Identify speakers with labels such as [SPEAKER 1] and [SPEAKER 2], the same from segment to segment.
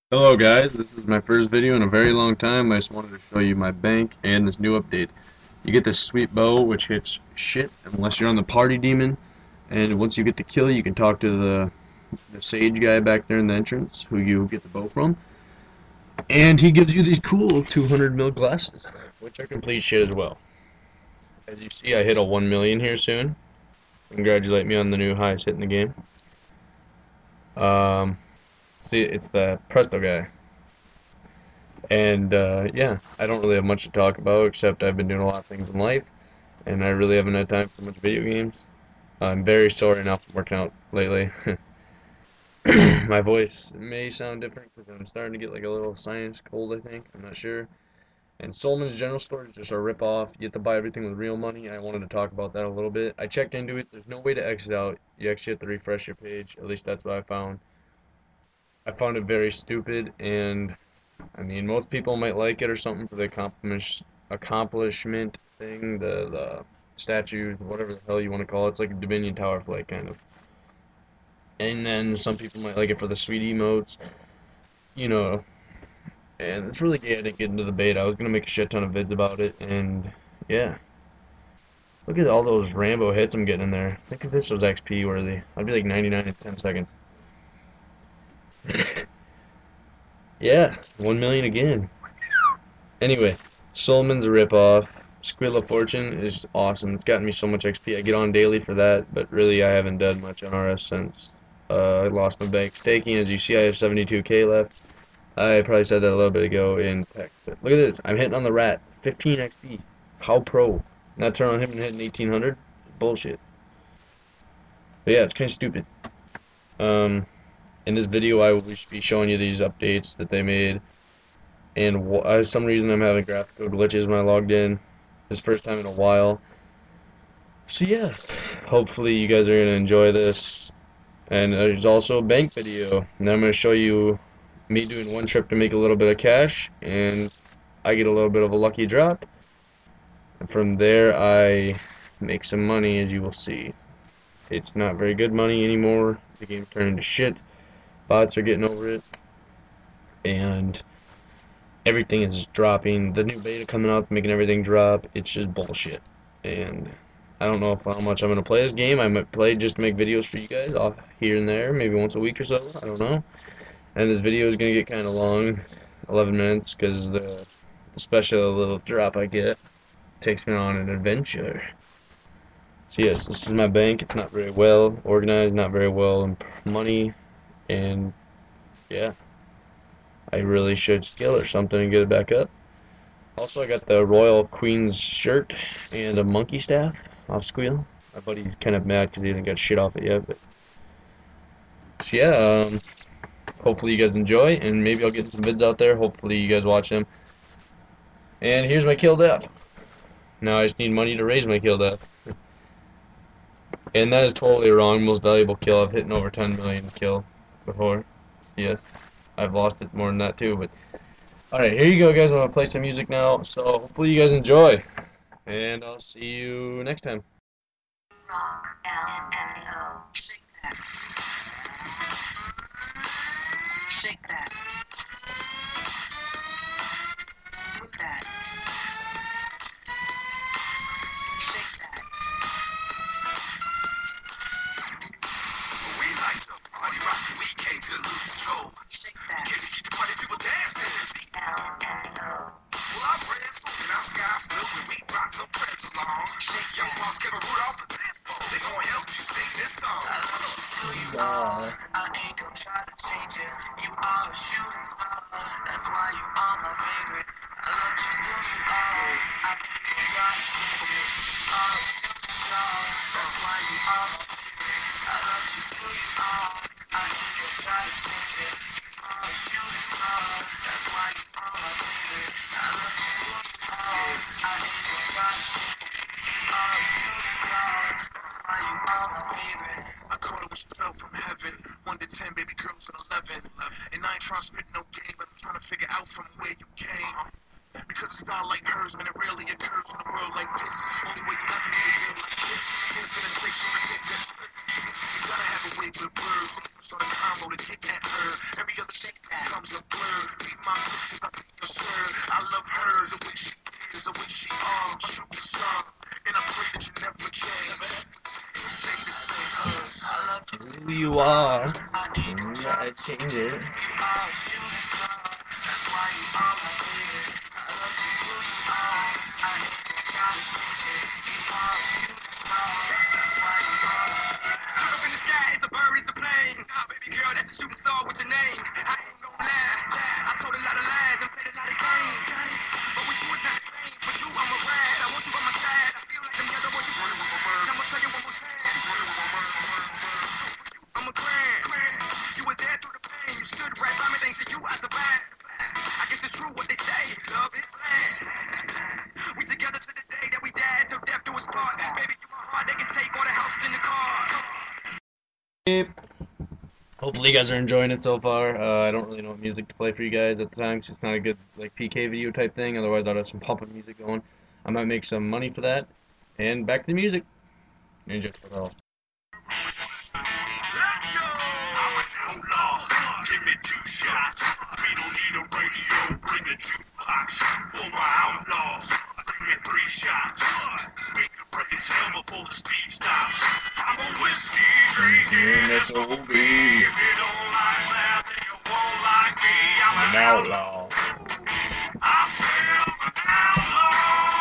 [SPEAKER 1] Hello guys, this is my first video in a very long time. I just wanted to show you my bank and this new update. You get this sweet bow which hits shit unless you're on the party demon, and once you get the kill you can talk to the sage guy back there in the entrance who you get the bow from, and he gives you these cool 200 mil glasses which are complete shit as well. As you see, I hit a 1 million here soon. Congratulate me on the new highest hit in the game. Um, See, it's the Presto guy. And yeah, I don't really have much to talk about except I've been doing a lot of things in life, and I really haven't had time for much video games. I'm very sorry now for working out lately. My voice may sound different because I'm starting to get like a little sinus cold, I think. I'm not sure. And Solomon's General Store is just a rip-off. You have to buy everything with real money. I wanted to talk about that a little bit. I checked into it. There's no way to exit out. You actually have to refresh your page. At least that's what I found. I found it very stupid, and I mean, most people might like it or something for the accomplishment thing, the statues, whatever the hell you want to call it. It's like a Dominion Tower flight, kind of. And then some people might like it for the sweet emotes, you know. And it's really gay I didn't get into the beta. I was gonna make a shit ton of vids about it, and yeah. Look at all those Rambo hits I'm getting in there. Think if this was XP worthy. I'd be like 99 in 10 seconds. Yeah, 1 million again. Anyway, Solomon's a ripoff. Squid of Fortune is awesome. It's gotten me so much XP. I get on daily for that, but really I haven't done much on RS since I lost my bank staking. As you see, I have 72k left. I probably said that a little bit ago in text. But look at this. I'm hitting on the rat. 15 XP. How pro? Not turn on him and hitting 1800? Bullshit. But yeah, it's kind of stupid. Um, in this video, I will be showing you these updates that they made, and some reason I'm having graphical glitches when I logged in. This first time in a while. So yeah, hopefully you guys are going to enjoy this. And there's also a bank video. And I'm going to show you me doing one trip to make a little bit of cash, and I get a little bit of a lucky drop. And from there I make some money, as you will see. It's not very good money anymore. The game's turning to shit. Bots are getting over it. And everything is dropping. The new beta coming out, making everything drop. It's just bullshit. And I don't know how much I'm gonna play this game. I might play just to make videos for you guys off here and there, maybe once a week or so. I don't know. And this video is gonna get kind of long, 11 minutes, because the special little drop I get takes me on an adventure. So yes, this is my bank. It's not very well organized, not very well in money, and yeah. I really should scale or something and get it back up. Also, I got the Royal Queen's shirt and a monkey staff off Squeal. My buddy's kind of mad because he didn't get shit off it yet. But so yeah, hopefully you guys enjoy, and maybe I'll get some vids out there. Hopefully you guys watch them. And here's my kill death. Now I just need money to raise my kill death. And that is totally wrong. Most valuable kill. I've hit over 10 million kill before. Yes, I've lost it more than that too, but alright, here you go guys. I'm going to play some music now, so hopefully you guys enjoy, and I'll see you next time.
[SPEAKER 2] Shake that. Move that. Shake that.
[SPEAKER 3] We like to party rock, we came to lose control.
[SPEAKER 2] Shake that.
[SPEAKER 3] Can you keep the party people dancing? Well, I'm red, and I'm sky blue, and we brought some friends along. Young boss get a root off the dance floor. They gon' help you sing this song.
[SPEAKER 2] I love you who you are. I ain't gonna try to change it. You are a shooting star. That's why you are my favorite. I love just who you are. I ain't gonna try to change it. You are a shooting star. That's why you are my favorite. I love just who you are. I ain't gonna try to change it. You are a shooting star. That's why you are my favorite. I love just who you are. I ain't gonna try to change it. You are a shooting star. That's why you are my favorite.
[SPEAKER 3] I caught her when she fell from heaven. 1 to 10, baby girls at 11. And I ain't trying to spit no game, but I'm trying to figure out from where you came. Because a style like hers, man, it rarely occurs in a world like this. Only way you ever meet a girl like this. Can't feel a straight to take that. You gotta have a way with words. Start a combo to get at her. Every other thing comes a blur.
[SPEAKER 1] you are. You gotta change it.
[SPEAKER 2] You are a shooting star. That's why you are my favorite. I love just who you are. I ain't gonna try to change it. You are a shooting star. That's why you are my favorite. Look up in the sky, it's a bird, it's a plane. Nah, baby girl, that's a shooting star with your name. I ain't gonna lie. I told a lot of lies and played a lot of games. But with you, it's not the same. For you, I'm a ride. I want you by my side. I feel like I'm the other boys. You running with my bird. I'ma tell you one more time. You running with my bird. I'm a grand. You were there through the pain. You stood right by me. Thanks to you, I survived. I guess it's true what they say. Love it, man. We together to the day that we died. Till death do us part. Baby, you my heart. They can take all the houses in the car.
[SPEAKER 1] Hopefully you guys are enjoying it so far. I don't really know what music to play for you guys at the time. It's just not a good like PK video type thing. Otherwise I'd have some pumping music going. I might make some money for that. And back to the music. Enjoy it all.
[SPEAKER 3] Let's go! I'm an outlaw. Give me 2 shots. We don't need a radio. Bring a jukebox for my outlaws. Bring me 3 shots. We can raise hell before the speed stops. I'm a whiskey drinking SOB. If you don't like that, then you won't like me. I'm an outlaw. I said I'm an outlaw.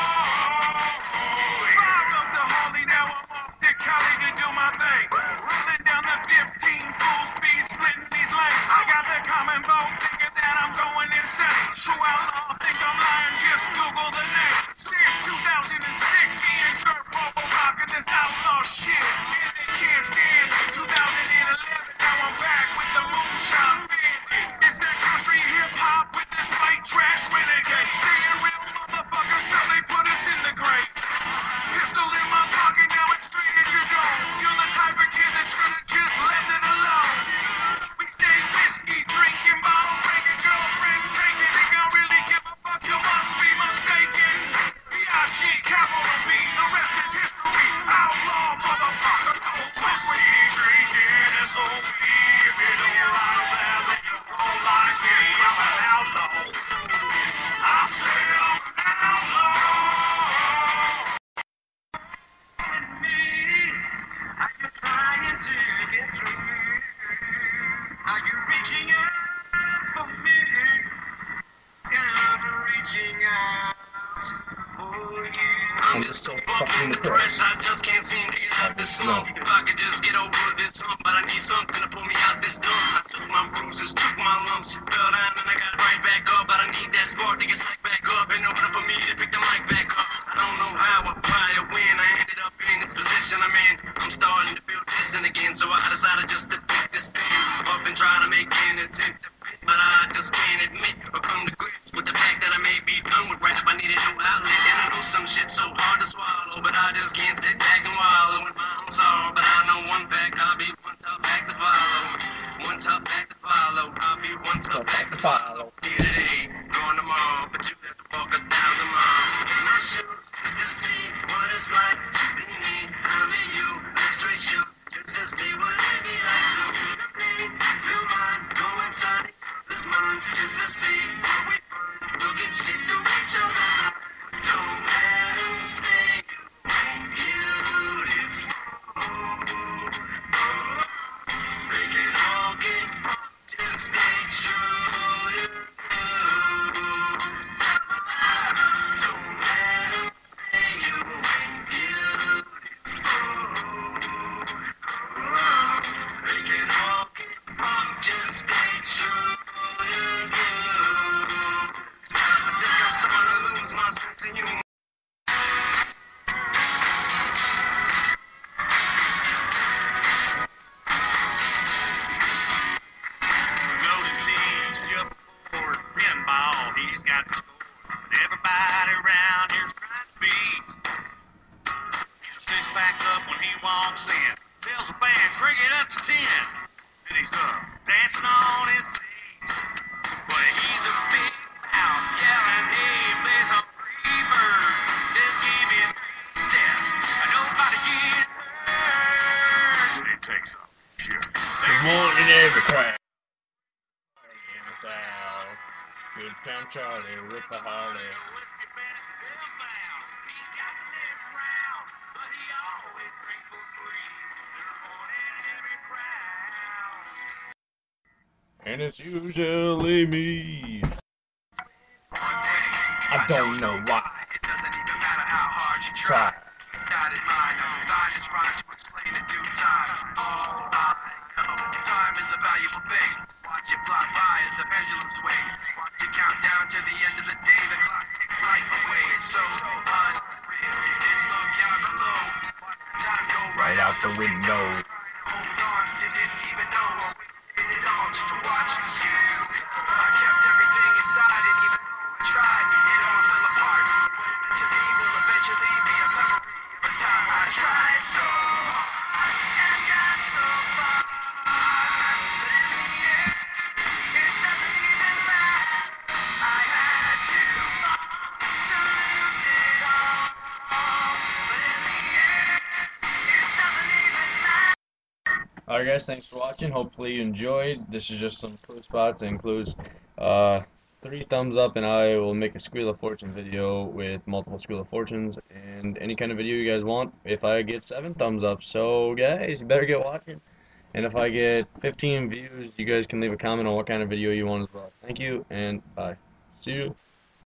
[SPEAKER 3] Fire up the Harley, now I'm off to Cali to do my thing. Rolling down the 15 full speed, splitting these lanes. I got the common vote, thinking that I'm going insane. True outlaw, think I'm lying, just Google the name. Since 2006, me and Kurt Popo rocking this outlaw shit. And they can't stand 2011, now I'm back with the moonshine bandits. It's that country hip hop with this white trash renegade. Staying real motherfuckers till they put us in the grave. Pistol in my pocket, now it's straight as you go. You're the type of kid that should've just left it alone. We stay whiskey drinking, bottle breaking, girlfriend taking. Think I really give a fuck? You must be mistaken. B.I.G. capital B, the rest is history. Outlaw motherfucker, no whiskey drinking SOB. If you don't like that, then you won't like me. I'm an outlaw. I said I'm an outlaw. Are you trying to get through? Are you reaching out for me? I'm reaching out for you.
[SPEAKER 1] I'm just so fucking depressed.
[SPEAKER 2] I just can't seem to get out this slump. If I could just get over this hump, but I need something to pull me out this dump. I took my bruises, took my lumps, fell down and I got right back up. But I need that spark to get smacked back up. In order for me to pick the mic back up, I don't know how or why or when I ended up in this position I'm in. I'm starting to feel distant again, so I decided just to pick this pen up and try to make an attempt to fit. But I just can't admit or come to grips with the fact that I may be done with rap. I need a new outlet, and I know some shit so hard to swallow, but I just can't sit back and wallow in my own sorrow. But I know one fact, I'll be one tough act to follow. One tough act to follow. I'll be one tough act to follow. Here today, going tomorrow, but you have to walk 1,000 miles. In my shoes, just to see what it's like to be me. I'll be you, like straight shoes, just to see what it be like to be. Feel mine, go inside this mind, just to see what we find. We'll get shit to each other's eyes. Don't let them stay beautiful. They can all get wrong, just stay true to you. Don't let them stay beautiful. They can all get wrong, just stay true to you. I think I'm starting to lose my sense of humor. Golden Tee, shuffleboard, pinball, he's got the score. But everybody around here's trying to beat. He's a 6-pack up when he walks in. Tells the band, crank it up to 10. And he's dancing on his seat. But he's a big mouth, yelling, hey, there's a free bird. Just give me 3 steps. Nobody gets hurt. And it takes off. Sure.
[SPEAKER 1] Good morning, every crowd. In the South. Good time, Charlie, with the Harley. and it's usually me. I don't know why.
[SPEAKER 2] It doesn't even matter how hard you try. Keep that in mind. I designed this rhyme to explain in due time. All I know, time is a valuable thing. Watch it fly by as the pendulum swings. Watch it count down to the end of the day. The clock takes life away. It's so unreal. You didn't look out below. Watch the time go right out the window. Hold on, didn't even know I wasted it all just to watch you. I kept everything inside, and even though I tried, it all fell apart. What to me will eventually be a memory of a time I tried so hard and got so far. But in the end, it doesn't even matter. I had to fall to lose it all. But in the end, it doesn't even matter.
[SPEAKER 1] Alright guys, thanks for watching. Hopefully you enjoyed. This is just some cool spots. It includes 3 thumbs up, and I will make a Squeal of Fortune video with multiple Squeal of Fortunes and any kind of video you guys want if I get 7 thumbs up. So guys, you better get watching. And if I get 15 views, you guys can leave a comment on what kind of video you want as well. Thank you, and bye. See you.